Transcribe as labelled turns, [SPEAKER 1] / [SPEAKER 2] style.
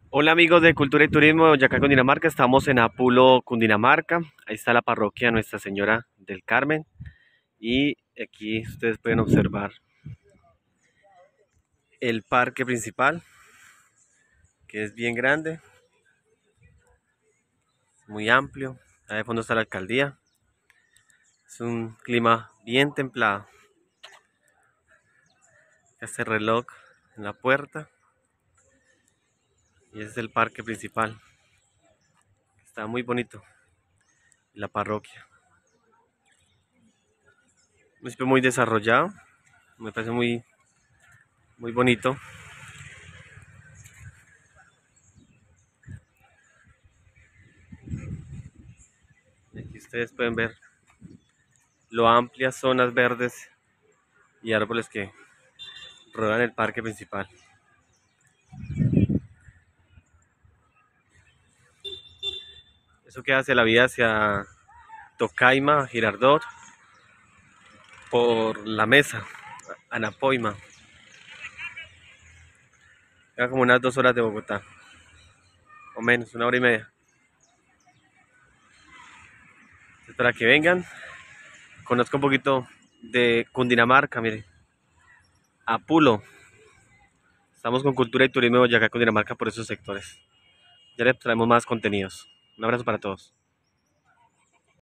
[SPEAKER 1] Hola amigos de Cultura y Turismo de Boyacá, Cundinamarca. Estamos en Apulo, Cundinamarca. Ahí está la parroquia Nuestra Señora del Carmen. Y aquí ustedes pueden observar el parque principal, que es bien grande, muy amplio. Ahí de fondo está la alcaldía. Es un clima bien templado. Este reloj en la puerta. Y ese es el parque principal. Está muy bonito. La parroquia. Un municipio muy desarrollado. Me parece muy bonito. Aquí ustedes pueden ver lo amplias zonas verdes y árboles que rodean el parque principal. Eso queda hacia la vía hacia Tocaima, Girardot, por La Mesa, Anapoima. Queda como unas 2 horas de Bogotá, o menos, 1 hora y media. Entonces, para que vengan, conozca un poquito de Cundinamarca, mire, Apulo. Estamos con Cultura y Turismo de Boyacá, Cundinamarca, por esos sectores. Ya les traemos más contenidos. Un abrazo para todos.